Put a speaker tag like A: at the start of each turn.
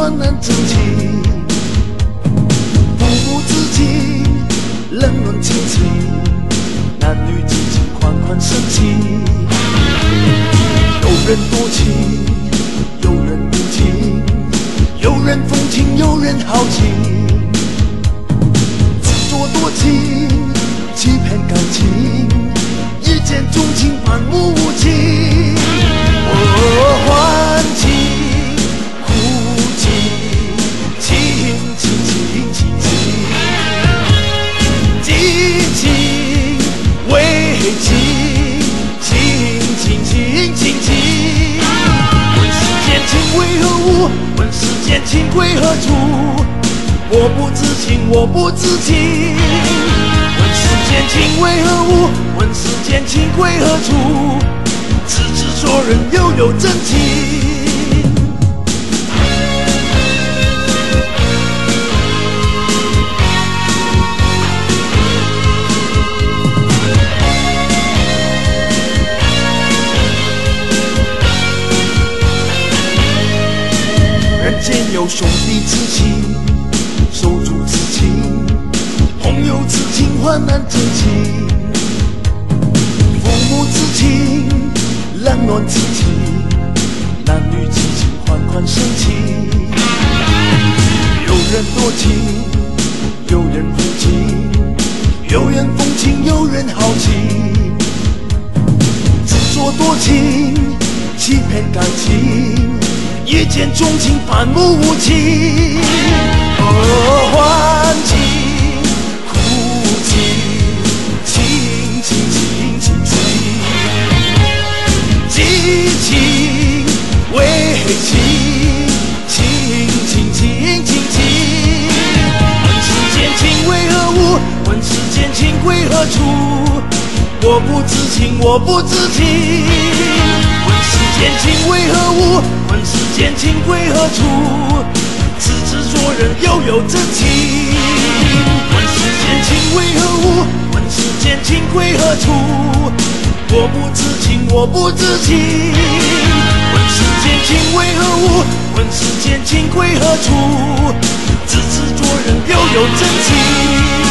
A: 患难真情，父母之情，冷暖亲情，男女之情款款深情。有人多情，有人无情，有人风情，有人豪情。执着多情，欺骗感情，一见钟情，满目无情。欢情、苦情，情情情情情，激情、危情，情情情情情。问世间情为何物？问世间情归何处？我不知情，我不知情。问世间情为何物？问世间情归何处？执子做人又有真情。人间有兄弟之情，手足之情，朋友之情，患难真情，父母之情，冷暖之情，男女之情，款款深情。有人多情，有人无情，有人风情，有人豪情。执着多情，欺骗感情，一见钟情，反目无情。欢情、苦情，情情情情情。激情、危情，情情情情情。问世间情为何物？问世间情归何处？我不知情，我不知情。问世间情为何物？问世间情归何处？执子做人又有真情。问世间情为何物？问世间情归何处？我不知情，我不知情。问世间情为何物？问世间情归何处？执子做人又有真情。